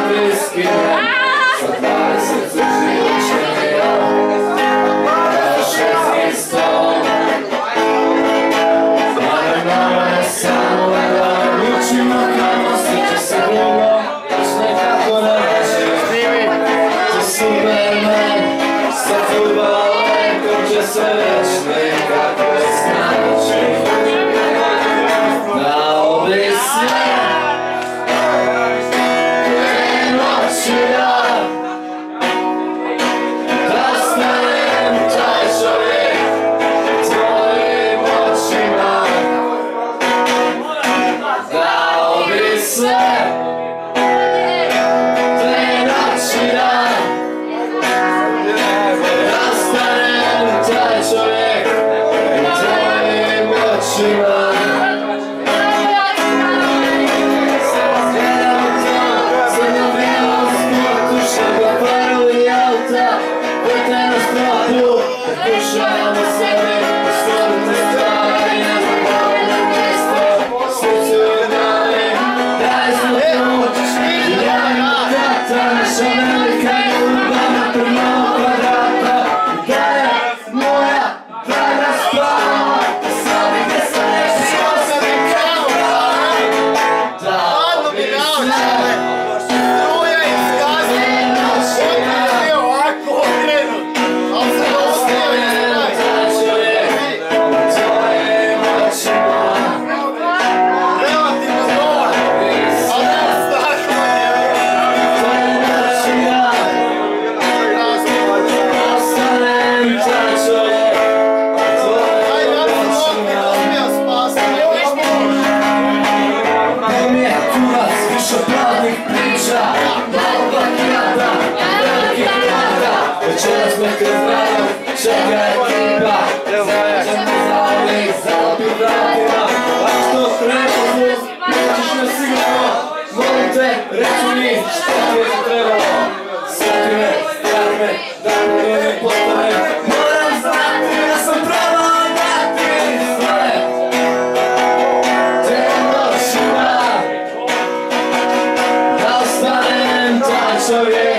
bliskim sa 20 uživanja na šestni stol. Mama je samo da odlučimo kamo stiče se drugo, još nekako naći za Superman sa futbalom ko će se već nekako snaći. Dao bi sve te noći da stanem taj čovjek tvojim očima. Dao bi sve te noći da stanem taj čovjek tvojim očima. Pokušajamo sebi stvoriti stvari, ne znam dovoljno mjesto, slicu i dali, daj zvuku, ja i tata, naša velika urbana prvnog kvadrata, da je moja draga spava, sami gdje sam nešto osebi kao dao bi sve. Večeras me te zdravim, čeka ekipa, zađem ti zauvijek, zalapi vratima. Ako što treba zvuk, nećeš me sigurno, molim te, reći mi što ti je trebalo. Sjeti me, stvari me, da mi ne postane. Moram znati da sam probao dati sve te noćima, da ostanem taj čovjek.